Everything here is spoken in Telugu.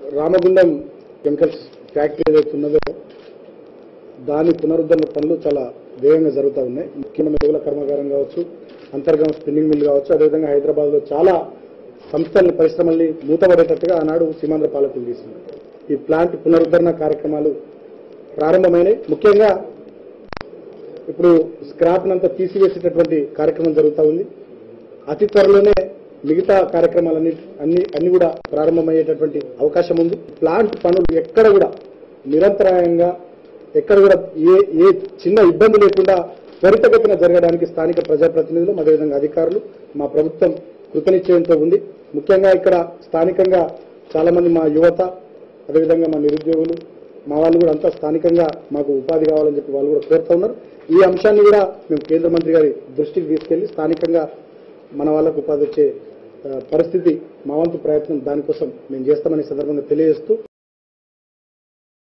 రామగుండం కెమికల్స్ ఫ్యాక్టరీ ఏదైతే ఉన్నదో దాని పునరుద్ధరణ పనులు చాలా వేగంగా జరుగుతూ ఉన్నాయి. ముఖ్యమైన రేవుల కర్మాగారం కావచ్చు, అంతర్గత స్పిన్నింగ్ మిల్ కావచ్చు, అదేవిధంగా హైదరాబాద్లో చాలా సంస్థల్ని పరిశ్రమల్ని మూతపడేటట్టుగా ఆనాడు సీమాంధ్ర పాలకులు తీసింది. ఈ ప్లాంట్ పునరుద్ధరణ కార్యక్రమాలు ప్రారంభమైనవి. ముఖ్యంగా ఇప్పుడు స్క్రాప్ నంతా తీసివేసేటటువంటి కార్యక్రమం జరుగుతూ ఉంది. అతి త్వరలోనే మిగతా కార్యక్రమాలన్నీ కూడా ప్రారంభమయ్యేటటువంటి అవకాశం ఉంది. ప్లాంట్ పనులు ఎక్కడ కూడా నిరంతరాయంగా ఎక్కడ కూడా ఏ చిన్న ఇబ్బంది లేకుండా త్వరితగతిన జరగడానికి స్థానిక ప్రజాప్రతినిధులు అదేవిధంగా అధికారులు మా ప్రభుత్వం కృతనిశ్చయంతో ఉంది. ముఖ్యంగా ఇక్కడ స్థానికంగా చాలా మంది మా యువత అదేవిధంగా మా నిరుద్యోగులు మా వాళ్ళు కూడా అంతా స్థానికంగా మాకు ఉపాధి కావాలని చెప్పి వాళ్ళు కూడా కోరుతా ఉన్నారు. ఈ అంశాన్ని కూడా మేము కేంద్ర మంత్రి గారి దృష్టికి తీసుకెళ్లి స్థానికంగా మన వాళ్ళకు ఉపాధి వచ్చే పరిస్థితి మా వంతు ప్రయత్నం దానికోసం మేము చేస్తామనే సందర్భంగా తెలియజేస్తూ